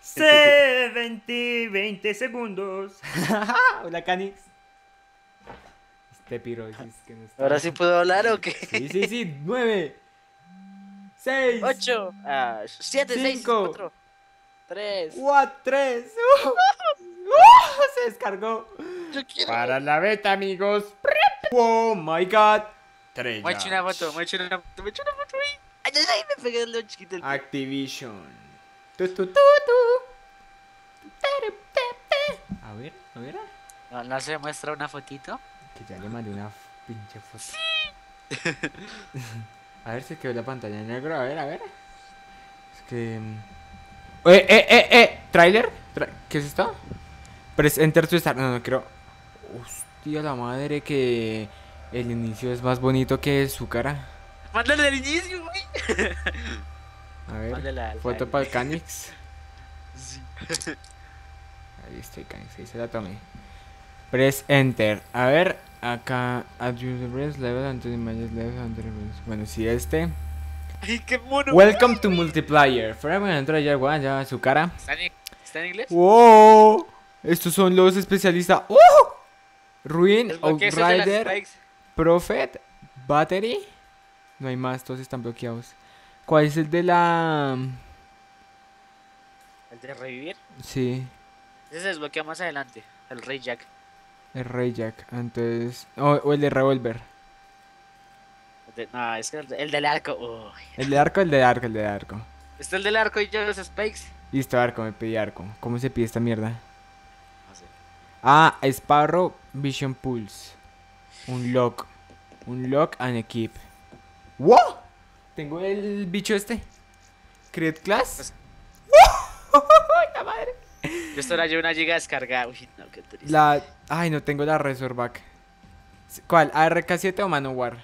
20 segundos. Hola, Canix. Este piro es que no está. ¿Ahora sí puedo hablar o qué? Sí, sí, sí. 9, 6, 8, 7, 6, 5, 4, 3. 4, 3. Se descargó. Yo quiero. Para la beta, amigos. Oh my god. Me he hecho una foto, Treyarch. me he hecho una foto, me he hecho una foto ahí. Ay, ay, ay, me pegué el chiquito el pie. Activision. A ver, a ver. No, no se muestra una fotito. Que ya le mandé una pinche foto. A ver si quedó la pantalla en negro. A ver, a ver. Es que. ¿Trailer? ¿Qué es esto? Press Enter to Start. No, no quiero. Hostia, la madre, que el inicio es más bonito que su cara. Mándale al inicio, güey. A ver, Mándale foto para el Canix. Sí. Ahí estoy, Canix, ahí se la tomé. Press Enter. A ver, acá. Adjust press level until images level until. Bueno, si este. Ay, qué mono. Welcome to multiplayer. Forever entra ya, guau, ya su cara. ¿Está en inglés? ¡Wow! Estos son los especialistas. ¡Oh! Ruin, Desbloquea esos de las Outrider, strikes. Prophet, Battery. No hay más, todos están bloqueados. ¿Cuál es el de la...? El de revivir. Sí, Ese se desbloquea más adelante. El Rey Jack. el Ray Jack. Entonces... o el de Revolver. No, es que el del arco. Uy. El de arco, el de arco, el de arco. Está el del arco y yo los spikes. Listo, arco, me pedí arco. ¿Cómo se pide esta mierda? No sé. Ah, Sparrow Vision Pulse. Un lock. Un lock and equip. ¡Wow! Tengo el bicho este. Create class. ¡La madre! Yo esto era yo una giga descargada. Uy, no, qué triste. Ay, no tengo la Razorback. ¿Cuál? ¿ARK7 o Manowar?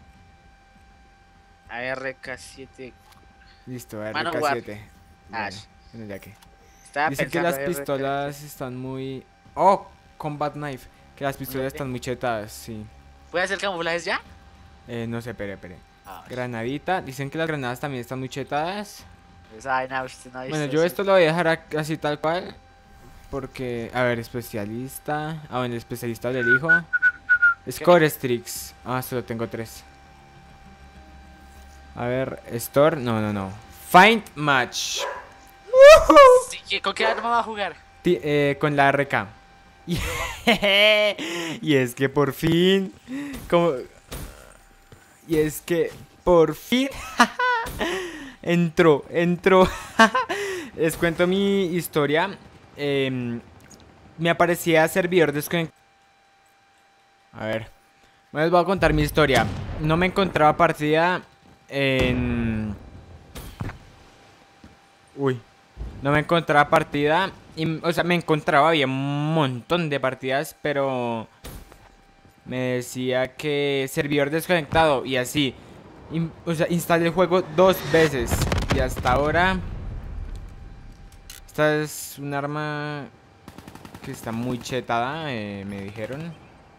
ARK7. Listo, Manowar. ARK7. Ah, Bueno, ya que. estaba Dicen que pensando las ARK7. pistolas están muy... Oh, Combat Knife. Que las pistolas bien. están muy chetadas, sí. ¿Puedes hacer camuflajes ya? No sé, espere. Ah, Granadita. Dicen que las granadas también están muy chetadas. pues, ay, no, usted no ha visto Bueno, yo eso. esto lo voy a dejar así tal cual. Porque, a ver, especialista. Ah, bueno, el especialista lo elijo. Score Strix. Ah, solo tengo 3. A ver, Store. No. Find Match. Sí, ¿con qué arma va a jugar? Con la RK. Y, y es que por fin. Como, y es que por fin. entró. Les cuento mi historia. Me aparecía servidor desconectado. A ver. Bueno, les voy a contar mi historia. No me encontraba partida en... Uy. No me encontraba partida. O sea, me encontraba, había un montón de partidas, pero... Me decía que servidor desconectado y así. O sea, instalé el juego 2 veces. Y hasta ahora... Esta es un arma que está muy chetada, me dijeron.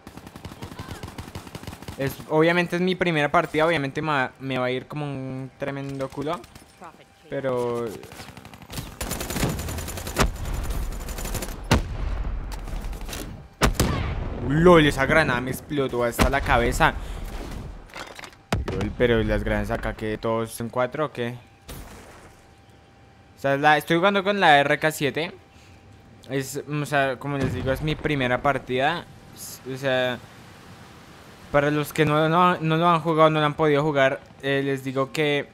Obviamente es mi primera partida, obviamente me va a ir como un tremendo culo. Pero... LOL, esa granada me explotó hasta la cabeza. LOL, pero las granadas acá, que todos son 4 o qué. O sea, estoy jugando con la RK7. O sea, como les digo, es mi primera partida. O sea, para los que no lo han jugado, no lo han podido jugar, les digo que...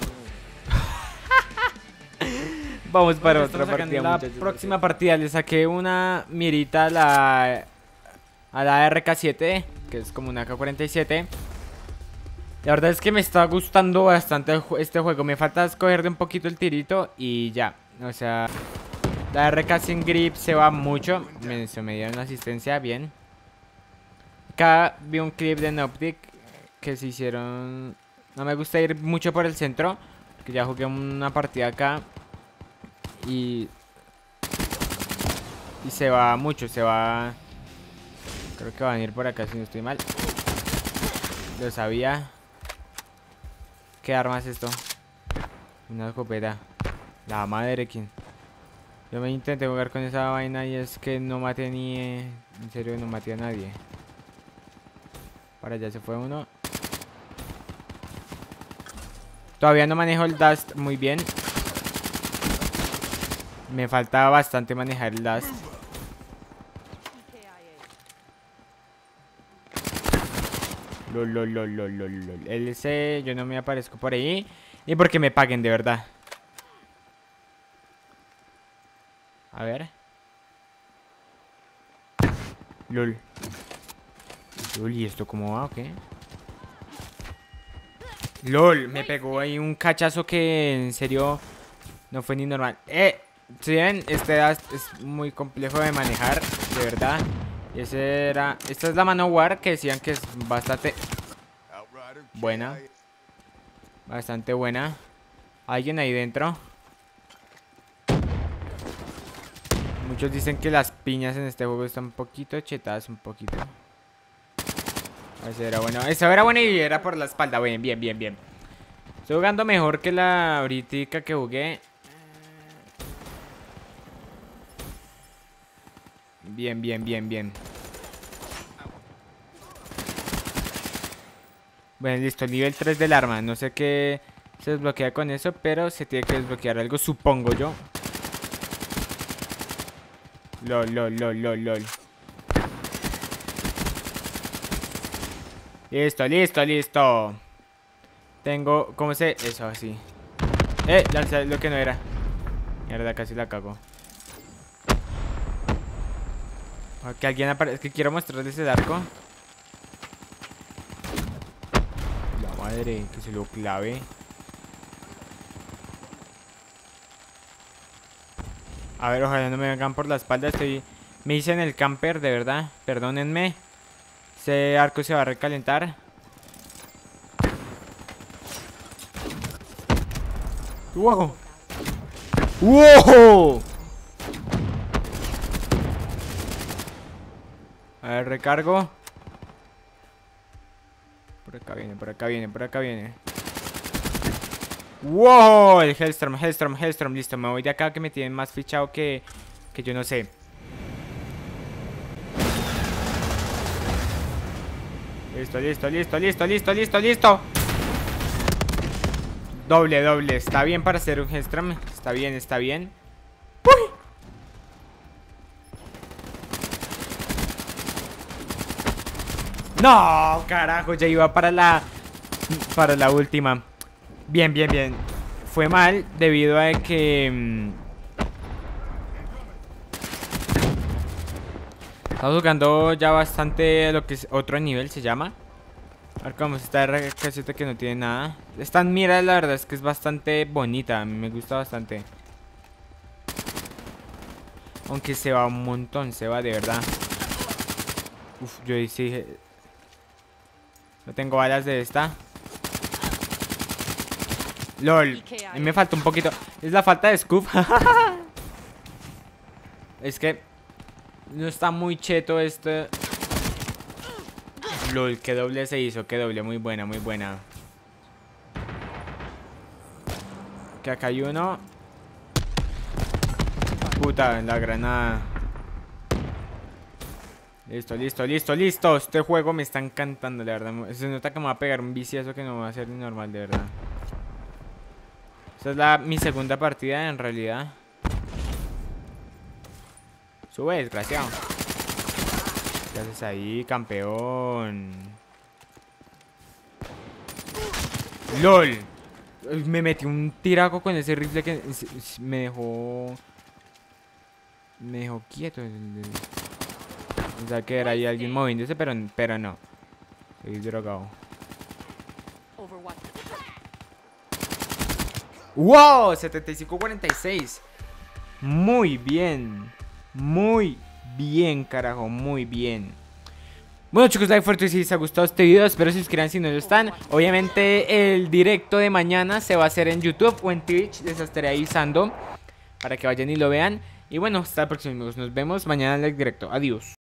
Vamos para otra partida, la próxima partida le saqué una mirita a la RK7, que es como una AK-47. La verdad es que me está gustando bastante este juego. Me falta escogerle un poquito el tirito y ya. O sea, la RK sin grip se va mucho. Se me dio una asistencia bien. Acá vi un clip de Noptic que se hicieron... No me gusta ir mucho por el centro, que ya jugué una partida acá. Y se va mucho, se va... Creo que van a ir por acá si no estoy mal. Lo sabía. ¿Qué arma es esto? Una escopeta. La madre, ¿quién? Yo me intenté jugar con esa vaina y es que no maté ni... En serio, no maté a nadie. Para allá se fue uno. Todavía no manejo el Dust muy bien. Me falta bastante manejar el Dust. Lol. LC, yo no me aparezco por ahí. Y porque me paguen de verdad. A ver. LOL. ¿Y esto cómo va o qué? LOL, me pegó ahí un cachazo que en serio no fue ni normal. Si ven, este Dust es muy complejo de manejar, de verdad. Esta es la Manowar que decían que es bastante buena. Bastante buena. Alguien ahí dentro. Muchos dicen que las piñas en este juego están un poquito chetadas, un poquito. A ver si era bueno. Eso era bueno y era por la espalda. Bien. Estoy jugando mejor que la ahorita que jugué. Bien. Bueno, listo, nivel 3 del arma. No sé qué se desbloquea con eso, pero se tiene que desbloquear algo, supongo yo. LOL. Listo. Tengo, ¿cómo se? Eso, así. Lanzar lo que no era. Mierda, casi la cago. Que alguien aparezca. Es que quiero mostrarles el arco. La madre, que se lo clave. A ver, ojalá no me vengan por la espalda. Me hice en el camper, de verdad. Perdónenme. Ese arco se va a recalentar. ¡Wow! A ver, recargo. Por acá viene. ¡Wow! El Hellstorm. Listo, me voy de acá que me tienen más fichado que yo no sé. Listo. Doble. Está bien para hacer un Hellstorm. Está bien. ¡Uy! No, carajo, ya iba para la última. Bien. Fue mal debido a que estamos jugando ya bastante lo que es otro nivel, se llama. A ver cómo está RK7 que no tiene nada. Esta mira, la verdad es que es bastante bonita. A mí me gusta bastante. Aunque se va un montón, se va de verdad. Uf, yo dije... No tengo balas de esta. LOL, a mí me falta un poquito. Es la falta de scoop. Es que no está muy cheto este. LOL, qué doble se hizo, qué doble, muy buena. Que acá hay uno. Puta, la granada. Listo. Este juego me está encantando, la verdad. Se nota que me va a pegar un viciazo que no va a ser normal, de verdad. Esta es mi segunda partida, en realidad. Sube, desgraciado. ¿Qué haces ahí, campeón? ¡LOL! Me metí un tiraco con ese rifle que me dejó... Me dejó quieto. O sea que era ahí alguien moviéndose, pero no. Estoy drogado. ¡Wow! 75-46. Muy bien, carajo. Muy bien. Bueno, chicos, like fuerte si les ha gustado este video. Espero se suscriban si no lo están. Obviamente el directo de mañana se va a hacer en YouTube o en Twitch. Les estaré avisando para que vayan y lo vean. Y bueno, hasta el próximo, amigos. Nos vemos mañana en el directo. Adiós.